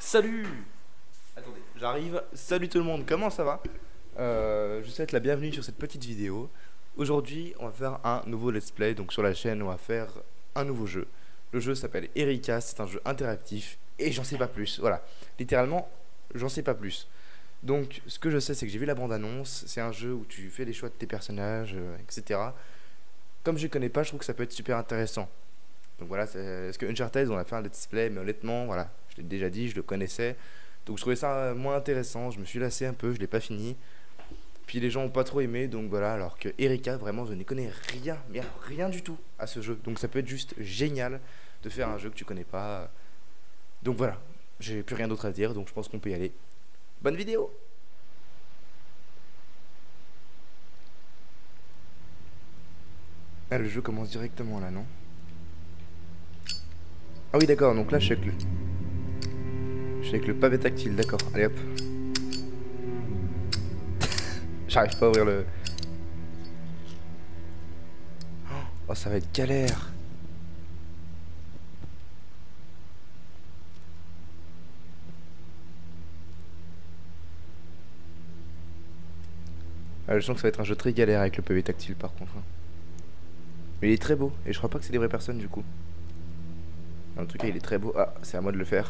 Salut! Attendez, j'arrive. Salut tout le monde, comment ça va? Je vous souhaite la bienvenue sur cette petite vidéo. Aujourd'hui, on va faire un nouveau let's play. Donc sur la chaîne, on va faire un nouveau jeu. Le jeu s'appelle Erika, c'est un jeu interactif. Et j'en sais pas plus, voilà. Littéralement, j'en sais pas plus. Donc ce que je sais, c'est que j'ai vu la bande-annonce. C'est un jeu où tu fais les choix de tes personnages, etc. Comme je connais pas, je trouve que ça peut être super intéressant. Donc voilà, est-ce que Uncharted, on a fait un let's play, mais honnêtement, voilà, je l'ai déjà dit, je le connaissais. Donc je trouvais ça moins intéressant, je me suis lassé un peu, je l'ai pas fini. Puis les gens ont pas trop aimé, donc voilà, alors que Erika, vraiment, je n'y connais rien, mais alors rien du tout à ce jeu. Donc ça peut être juste génial de faire un jeu que tu connais pas. Donc voilà, j'ai plus rien d'autre à dire, donc je pense qu'on peut y aller. Bonne vidéo! Ah, le jeu commence directement là, non? Ah oui, d'accord, donc là, je suis avec le pavé tactile, d'accord. Allez hop. J'arrive pas à ouvrir le... Oh, ça va être galère. Je sens que ça va être un jeu très galère avec le pavé tactile par contre. Mais il est très beau, et je crois pas que c'est des vraies personnes du coup. En tout cas, il est très beau. Ah, c'est à moi de le faire.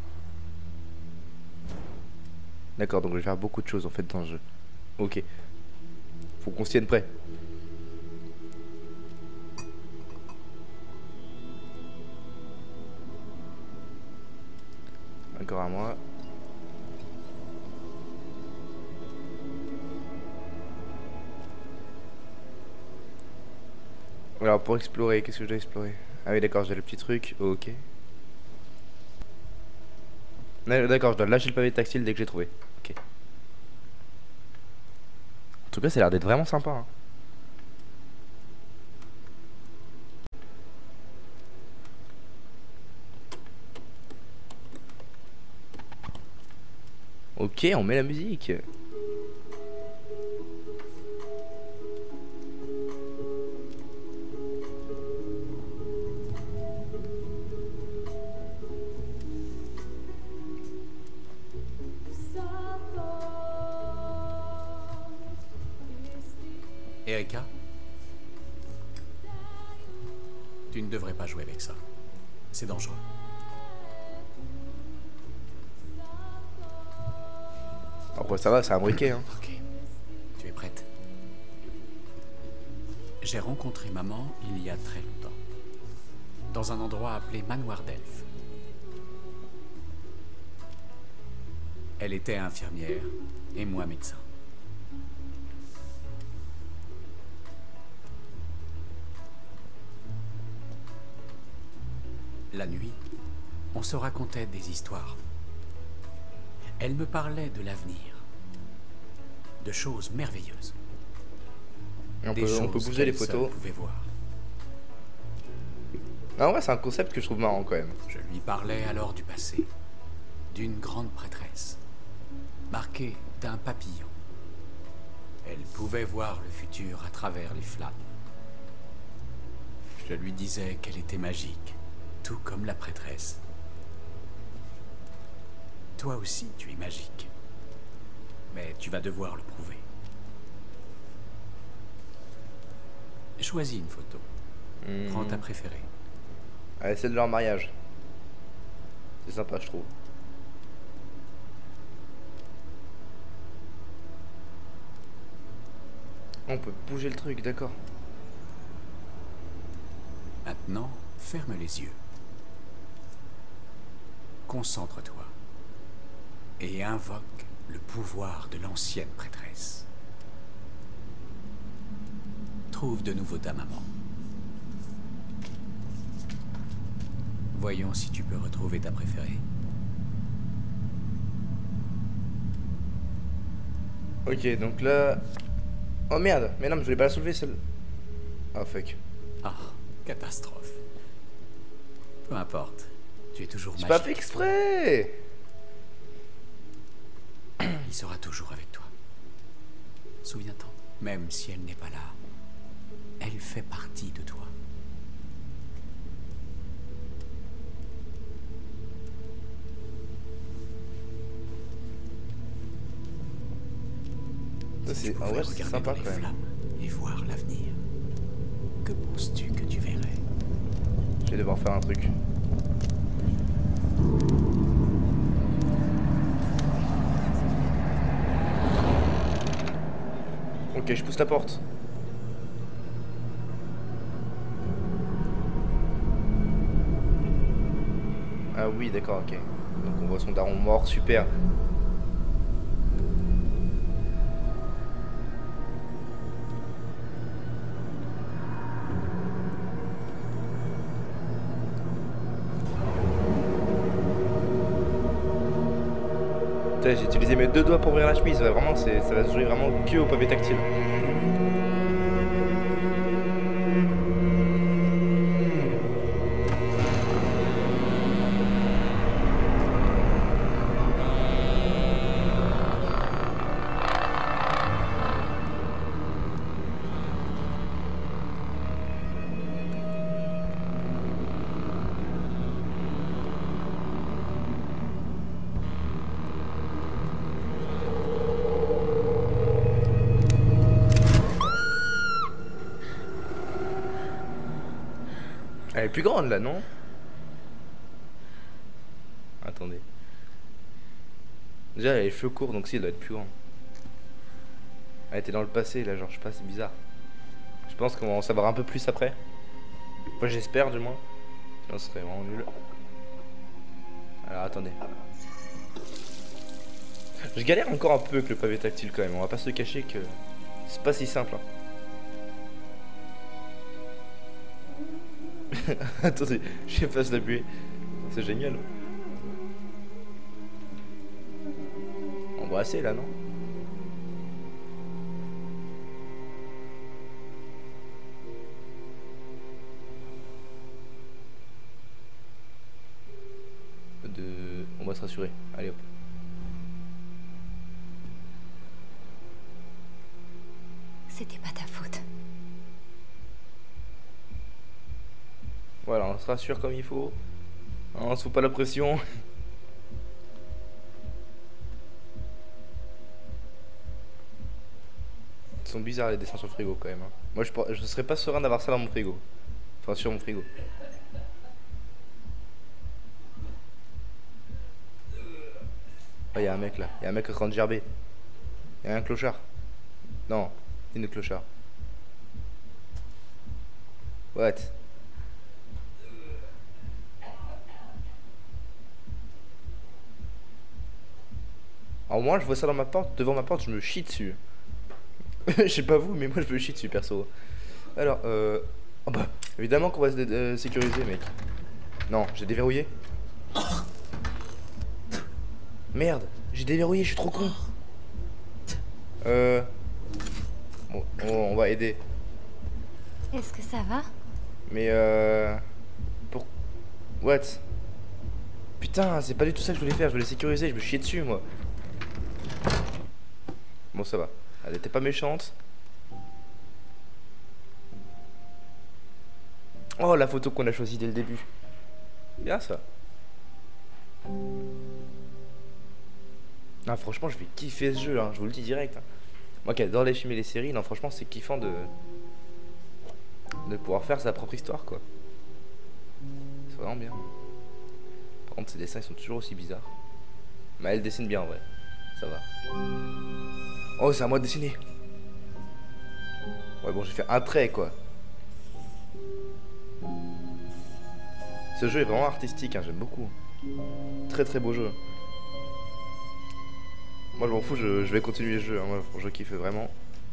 D'accord, donc je vais faire beaucoup de choses en fait dans le jeu. Ok. Faut qu'on se tienne prêt. Encore à moi. Alors pour explorer, qu'est-ce que je dois explorer? Ah oui d'accord, j'ai le petit truc, ok. D'accord, je dois lâcher le pavé tactile dès que j'ai trouvé. Ok. En tout cas, ça a l'air d'être vraiment sympa, hein. Ok, on met la musique. Erika, tu ne devrais pas jouer avec ça. C'est dangereux. Après ça va, c'est un briquet, hein. Ok, tu es prête? J'ai rencontré maman il y a très longtemps, dans un endroit appelé Manoir d'Elfe. Elle était infirmière et moi médecin. La nuit, on se racontait des histoires. Elle me parlait de l'avenir, de choses merveilleuses. Et on Des peut choses bouger les qu'elle seule photos. pouvait voir. Ah ouais, c'est un concept que je trouve marrant quand même. Je lui parlais alors du passé, d'une grande prêtresse, marquée d'un papillon. Elle pouvait voir le futur à travers les flammes. Je lui disais qu'elle était magique, tout comme la prêtresse. Toi aussi, tu es magique. Mais tu vas devoir le prouver. Choisis une photo. Prends ta préférée. Allez, c'est de leur mariage. C'est sympa, je trouve. On peut bouger le truc, d'accord. Maintenant, ferme les yeux. Concentre-toi. Et invoque le pouvoir de l'ancienne prêtresse. Trouve de nouveau ta maman. Voyons si tu peux retrouver ta préférée. Ok, donc là... Oh merde, mais non, mais je voulais pas la soulever celle... Oh fuck. Ah, catastrophe. Peu importe, tu es toujours J'ai magique. pas fait exprès. Il sera toujours avec toi. Souviens-t'en, même si elle n'est pas là, elle fait partie de toi. Ça, Si tu c'est pouvais ouais, c'est regarder sympa dans les quand même. flammes et voir l'avenir, que penses-tu que tu verrais? Je vais devoir faire un truc. Ok, je pousse la porte. Ah oui, d'accord, ok. Donc on voit son daron mort, super. Putain, j'ai utilisé mes 2 doigts pour ouvrir la chemise, ouais, vraiment, ça va se jouer vraiment que au pavé tactile. Elle est plus grande là, non? Attendez. Déjà, elle a les cheveux courts, donc si, elle doit être plus grande. Elle était dans le passé, là, genre, je sais pas, c'est bizarre. Je pense qu'on va en savoir un peu plus après. Moi, j'espère, du moins. Sinon, ce serait vraiment nul. Alors, attendez. Je galère encore un peu avec le pavé tactile, quand même. On va pas se cacher que c'est pas si simple. Hein. Attendez, je sais pas se l'appuyer. C'est génial. On voit assez, là, non? On va se rassurer. Allez hop. C'était pas ta faute. Voilà, on se rassure comme il faut. On se fout pas la pression. Ils sont bizarres les dessins sur le frigo quand même. Hein. Moi je serais pas serein d'avoir ça dans mon frigo. Enfin sur mon frigo. Oh, y a un mec là. Y a un mec en train de gerber. Y a un clochard. Non, c'est une clochard. What? Alors moi je vois ça dans ma porte, devant ma porte, je me chie dessus. Je sais pas vous, mais moi je me chie dessus perso. Alors, oh bah, évidemment qu'on va se sécuriser, mec. Non, j'ai déverrouillé. Merde, j'ai déverrouillé, je suis trop con. Bon, on va aider. Est-ce que ça va? Mais pour... What? Putain, c'est pas du tout ça que je voulais faire, je voulais sécuriser, je me chiais dessus, moi. Bon, ça va. Elle était pas méchante. Oh, la photo qu'on a choisie dès le début. Bien, ça. Ah, franchement, je vais kiffer ce jeu, hein, je vous le dis direct. Hein. Moi qui adore les films et les séries, non, franchement, c'est kiffant de pouvoir faire sa propre histoire, quoi. C'est vraiment bien. Par contre, ces dessins, ils sont toujours aussi bizarres. Mais elle dessine bien, en vrai. Ça va. Oh, c'est à moi de dessiner. Ouais, bon, j'ai fait un trait, quoi. Ce jeu est vraiment artistique, hein, j'aime beaucoup. Très très beau jeu. Moi, je m'en fous, je vais continuer le jeu. Hein, moi, je kiffe vraiment.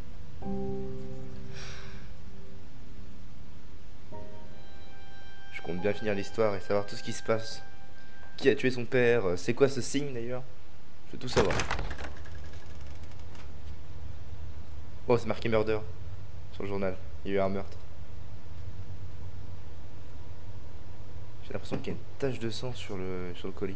Je compte bien finir l'histoire et savoir tout ce qui se passe. Qui a tué son père? C'est quoi ce signe, d'ailleurs? Je veux tout savoir. Oh, c'est marqué murder sur le journal. Il y a eu un meurtre. J'ai l'impression qu'il y a une tache de sang sur le colis.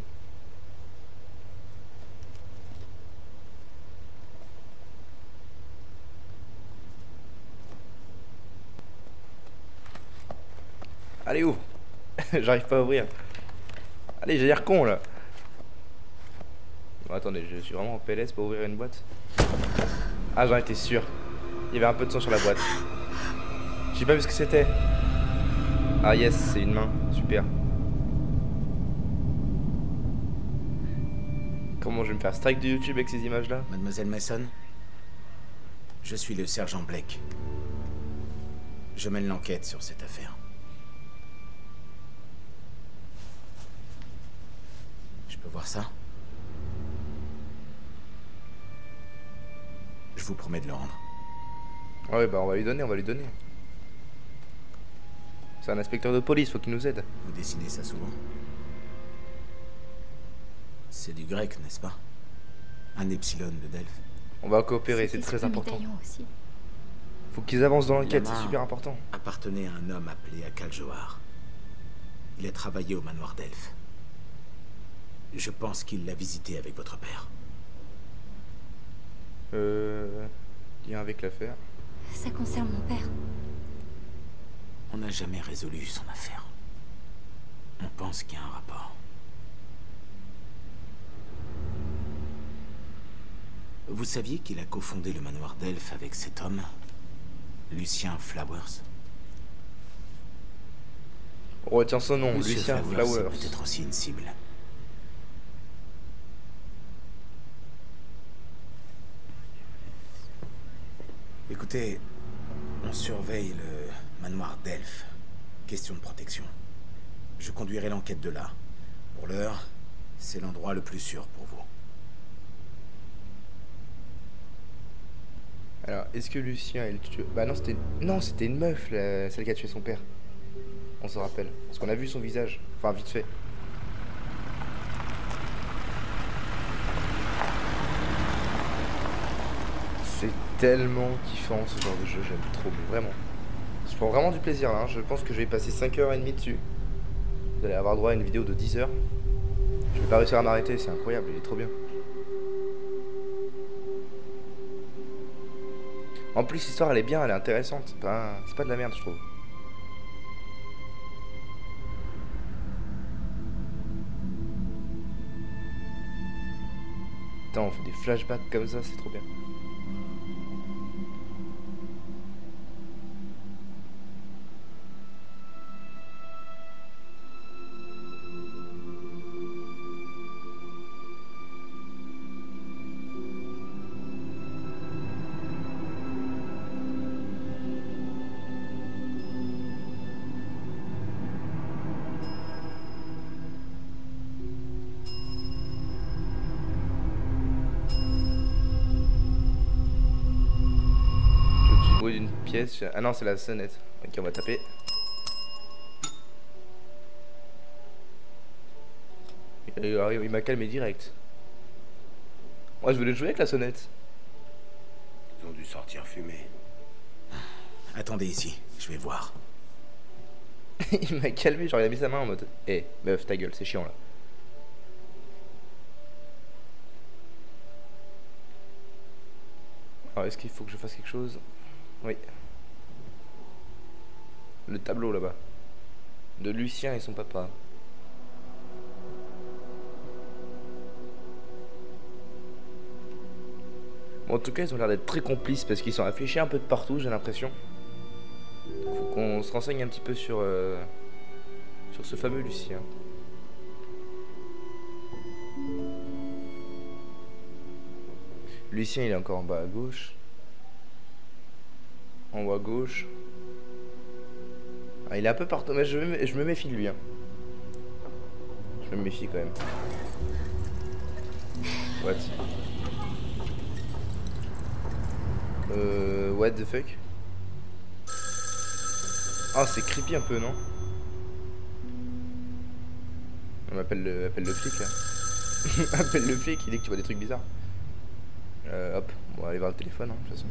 Allez, ouvre. J'arrive pas à ouvrir. Allez, j'ai l'air con là. Bon, attendez, je suis vraiment en PLS pour ouvrir une boîte. Ah, j'en étais sûr. Il y avait un peu de sang sur la boîte. J'ai pas vu ce que c'était. Ah yes, c'est une main. Super. Comment je vais me faire strike de YouTube avec ces images-là? Mademoiselle Mason, je suis le sergent Blake. Je mène l'enquête sur cette affaire. Je peux voir ça? Je vous promets de le rendre. Ah ouais, bah on va lui donner. C'est un inspecteur de police, faut qu'il nous aide. Vous dessinez ça souvent? C'est du grec, n'est-ce pas? Un epsilon de Delphes. On va coopérer, c'est très important. Aussi. Faut qu'ils avancent dans l'enquête, La main c'est super important. appartenait à un homme appelé Akal Johar. Il a travaillé au manoir d'Elphes. Je pense qu'il l'a visité avec votre père. Lien avec l'affaire. Ça concerne mon père. On n'a jamais résolu son affaire. On pense qu'il y a un rapport. Vous saviez qu'il a cofondé le manoir d'Elphes avec cet homme, Lucien Flowers? On retient son nom, Monsieur Lucien Flowers Flowers. est peut-être aussi une cible. Écoutez, on surveille le manoir d'Elphes. Question de protection. Je conduirai l'enquête de là. Pour l'heure, c'est l'endroit le plus sûr pour vous. Alors, est-ce que Lucien est le tueur? Bah non, c'était une meuf, celle qui a tué son père. On se rappelle. Parce qu'on a vu son visage. Enfin, vite fait. C'est tellement kiffant ce genre de jeu, j'aime trop, mais vraiment. Je prends vraiment du plaisir là, hein. Je pense que je vais passer 5h30 dessus. Vous allez avoir droit à une vidéo de 10 heures. Je vais pas réussir à m'arrêter, c'est incroyable, il est trop bien. En plus, l'histoire elle est bien, elle est intéressante, c'est pas de la merde, je trouve. Putain, on fait des flashbacks comme ça, c'est trop bien. D'une pièce. Ah non, c'est la sonnette. Ok, on va taper. Il m'a calmé direct. Moi, je voulais jouer avec la sonnette. Ils ont dû sortir fumer. Attendez ici, je vais voir. Il m'a calmé, genre il a mis sa main en mode hé, meuf, ta gueule, c'est chiant là. Alors, est-ce qu'il faut que je fasse quelque chose? Oui. Le tableau là-bas. De Lucien et son papa. Bon, en tout cas, ils ont l'air d'être très complices parce qu'ils sont affichés un peu de partout, j'ai l'impression. Faut qu'on se renseigne un petit peu sur ce fameux Lucien. Lucien, il est encore en bas à gauche. En haut à gauche. Ah, il est un peu partout, mais je me méfie de lui. Hein. Je me méfie quand même. What? What the fuck? Ah, c'est creepy un peu, non? On appelle le flic là. Appelle le flic, il dit que tu vois des trucs bizarres. Hop, on va aller voir le téléphone, hein, de toute façon.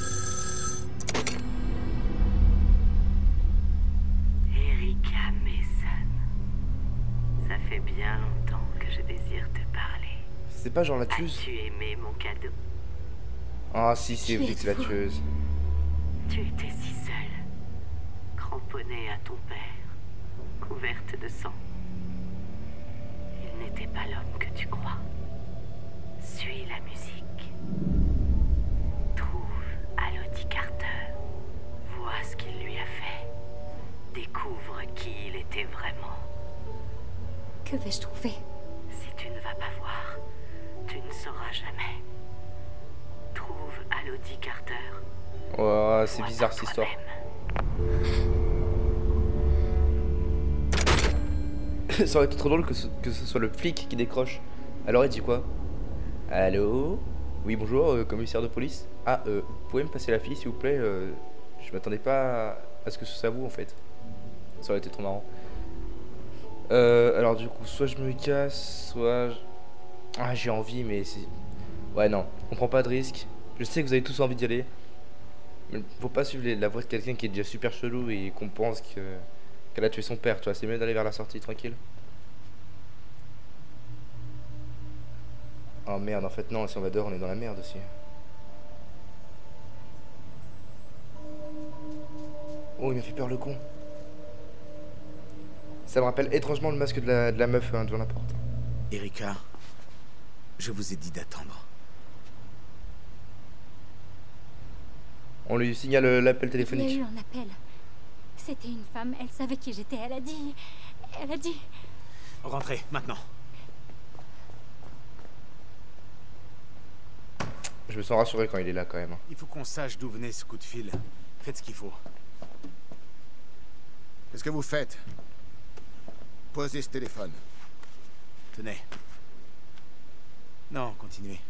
Erika Mason. Ça fait bien longtemps que je désire te parler. C'est pas genre la tueuse? As-tu aimé mon cadeau? Ah si, c'est vrai que c'est la tueuse. Tu étais si seule, cramponnée à ton père, couverte de sang. Il n'était pas l'homme que tu crois. Suis la musique. Trouve Que vais-je trouver? Si tu ne vas pas voir, tu ne sauras jamais. Trouve Elodie Carter. Oh, c'est Vois bizarre par cette histoire. toi-même. Ça aurait été trop drôle que ce soit le flic qui décroche. Alors il dit quoi? Allô? Oui, bonjour, commissaire de police. Ah, vous pouvez me passer la fille s'il vous plaît? Je m'attendais pas à ce que ce soit vous en fait. Ça aurait été trop marrant. Alors du coup, soit je me casse, soit... Ah, j'ai envie, mais c'est... Ouais, non, on prend pas de risque. Je sais que vous avez tous envie d'y aller. Mais faut pas suivre la voie de quelqu'un qui est déjà super chelou et qu'on pense qu'elle a tué son père, tu vois. C'est mieux d'aller vers la sortie, tranquille. Oh merde, en fait non, si on va dehors, on est dans la merde aussi. Oh, il m'a fait peur le con. Ça me rappelle étrangement le masque de la meuf devant la porte. Erika, je vous ai dit d'attendre. On lui signale l'appel Il y a téléphonique. eu un appel. C'était une femme, elle savait qui j'étais, elle a dit... Rentrez, maintenant. Je me sens rassuré quand il est là quand même. Il faut qu'on sache d'où venait ce coup de fil. Faites ce qu'il faut. Qu'est-ce que vous faites? Posez ce téléphone. Tenez. Non, continuez.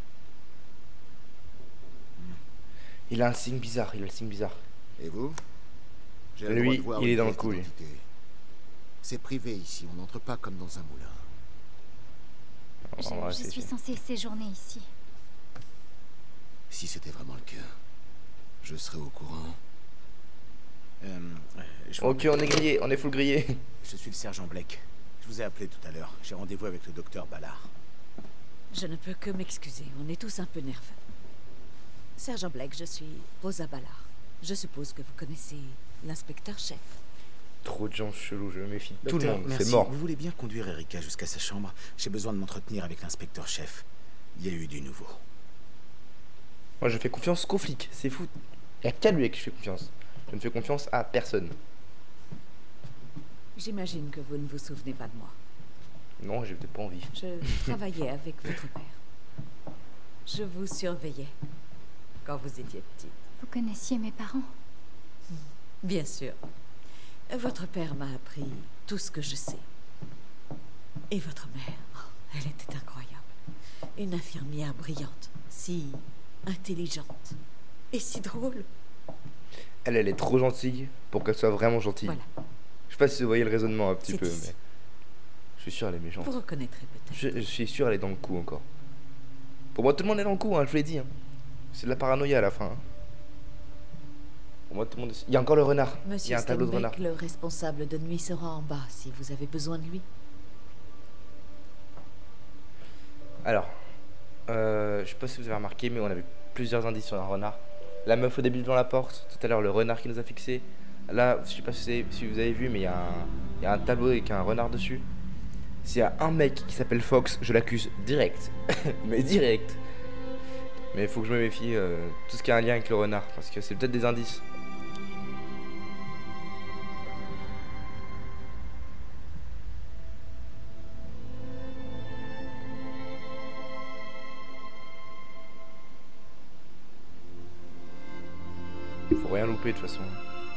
Il a un signe bizarre, il a le signe bizarre. Et vous? J'ai le Lui, droit de voir il est une dans le pièce coup, lui. d'identité. C'est privé ici, on n'entre pas comme dans un moulin. On va Je essayer. suis censée séjourner ici. Si c'était vraiment le cas, je serais au courant. Ok, on est grillé, on est full grillé. Je suis le sergent Blake. Je vous ai appelé tout à l'heure. J'ai rendez-vous avec le docteur Ballard. Je ne peux que m'excuser, on est tous un peu nerveux. Sergent Blake, je suis Rosa Ballard. Je suppose que vous connaissez l'inspecteur-chef. Trop de gens chelous, je me méfie de tout le Docteur, monde, merci. c'est mort. Vous voulez bien conduire Erika jusqu'à sa chambre? J'ai besoin de m'entretenir avec l'inspecteur-chef. Il y a eu du nouveau. Moi je fais confiance qu'aux flics, c'est fou. Il y a qu'à lui que je fais confiance. Je ne fais confiance à personne. J'imagine que vous ne vous souvenez pas de moi. Non, j'ai peut-être pas envie. Je travaillais avec votre père. Je vous surveillais quand vous étiez petite. Vous connaissiez mes parents? Bien sûr. Votre père m'a appris tout ce que je sais. Et votre mère, elle était incroyable. Une infirmière brillante, si intelligente et si drôle. Elle est trop gentille pour qu'elle soit vraiment gentille. Voilà, Je sais pas si vous voyez le raisonnement un petit C'est peu, ici. mais... Je suis sûr elle est méchante. vous reconnaîtrez peut-être. Je suis sûr elle est dans le coup encore. Pour moi tout le monde est dans le coup, hein, je vous l'ai dit. Hein. C'est de la paranoïa à la fin. Hein. Pour moi tout le monde... Il y a encore le renard. Il y Monsieur a un tableau de renard. Stenbeck, le responsable de nuit, sera en bas si vous avez besoin de lui. Alors, je sais pas si vous avez remarqué, mais on avait plusieurs indices sur un renard. La meuf au début devant la porte, tout à l'heure le renard qui nous a fixé. Là, je sais pas si vous avez vu, mais il y a un tableau avec un renard dessus. S'il y a un mec qui s'appelle Fox, je l'accuse direct. Mais direct. Mais il faut que je me méfie tout ce qui a un lien avec le renard, parce que c'est peut-être des indices. Faut rien louper de toute façon.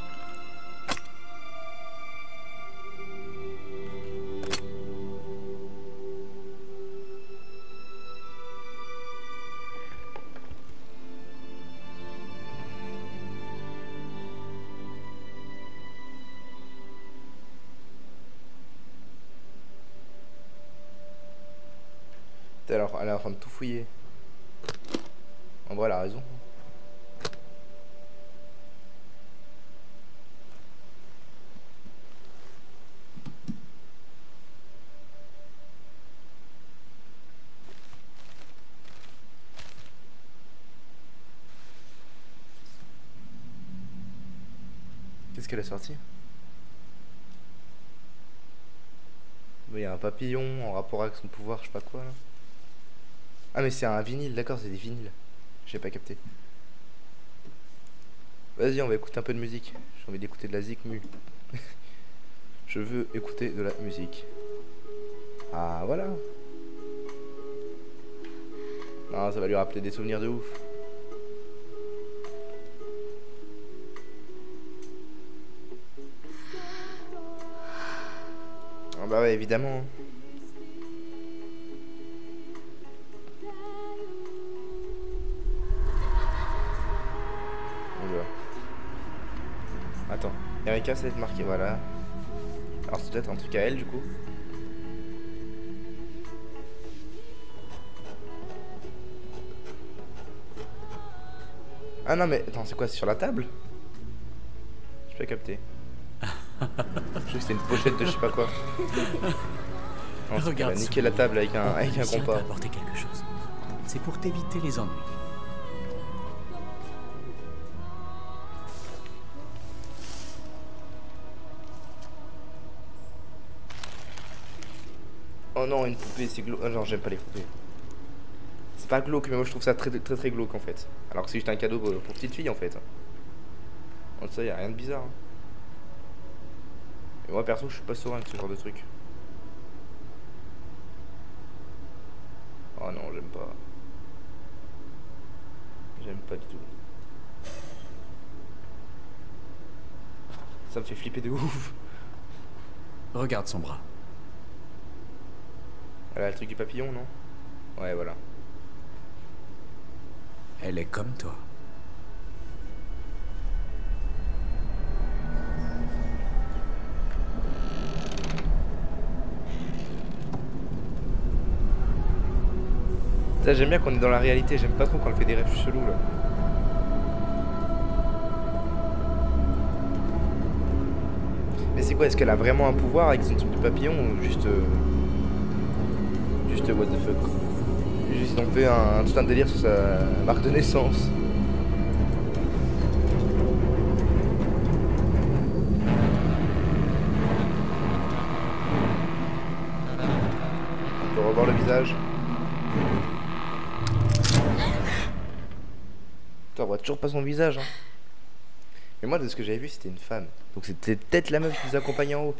Alors, elle est en train de tout fouiller. En vrai, elle a raison. Qu'est-ce qu'elle a sorti? Il y a un papillon en rapport avec son pouvoir, je sais pas quoi là. Ah mais c'est un vinyle, d'accord, c'est des vinyles. J'ai pas capté. Vas-y, on va écouter un peu de musique. J'ai envie d'écouter de la zik mu. Je veux écouter de la musique. Ah, voilà. Non, ça va lui rappeler des souvenirs de ouf. Ah bah ouais, évidemment. Oula. Attends, Erika, ça va être marqué, voilà. Alors c'est peut-être un truc à elle, du coup. Ah non mais, attends, c'est quoi, c'est sur la table? Je peux capter. Je sais que c'était une pochette de je sais pas quoi. Non, c'est qu'elle a niqué la table avec un compas. apporter quelque chose. C'est pour t'éviter les ennuis. Oh non, une poupée, c'est glauque. Ah non, j'aime pas les poupées. C'est pas glauque, mais moi je trouve ça très glauque en fait. Alors que c'est juste un cadeau pour petite fille en fait. En ça, y a rien de bizarre. Hein. Et moi perso, je suis pas serein avec ce genre de truc. Oh non, j'aime pas. J'aime pas du tout. Ça me fait flipper de ouf. Regarde son bras. Elle a le truc du papillon, non? Ouais, voilà. Elle est comme toi. Ça, j'aime bien qu'on est dans la réalité, j'aime pas trop quand elle fait des rêves chelous là. Mais c'est quoi, est-ce qu'elle a vraiment un pouvoir avec son truc de papillon ou juste juste what the fuck quoi. Juste ils ont fait tout un délire sur sa marque de naissance. On peut revoir le visage. On voit toujours pas son visage hein. Mais moi de ce que j'avais vu c'était une femme. Donc c'était peut-être la meuf qui nous accompagnait en haut.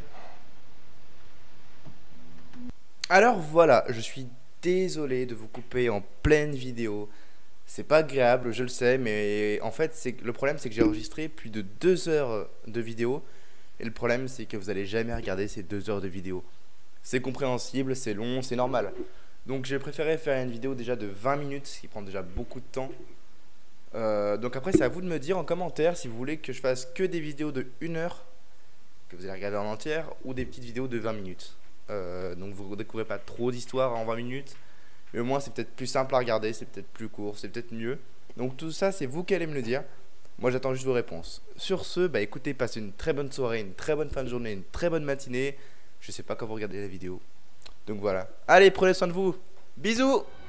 Alors voilà, je suis désolé de vous couper en pleine vidéo. C'est pas agréable, je le sais, mais en fait le problème c'est que j'ai enregistré plus de 2 heures de vidéo. Et le problème c'est que vous allez jamais regarder ces 2 heures de vidéo. C'est compréhensible, c'est long, c'est normal. Donc j'ai préféré faire une vidéo déjà de 20 minutes, ce qui prend déjà beaucoup de temps. Donc après c'est à vous de me dire en commentaire si vous voulez que je fasse que des vidéos de 1 heure que vous allez regarder en entière ou des petites vidéos de 20 minutes. Donc vous ne découvrez pas trop d'histoires en 20 minutes, mais au moins c'est peut-être plus simple à regarder, c'est peut-être plus court, c'est peut-être mieux. Donc tout ça c'est vous qui allez me le dire. Moi j'attends juste vos réponses. Sur ce, bah écoutez, passez une très bonne soirée, une très bonne fin de journée, une très bonne matinée. Je sais pas quand vous regardez la vidéo. Donc voilà. Allez, prenez soin de vous. Bisous.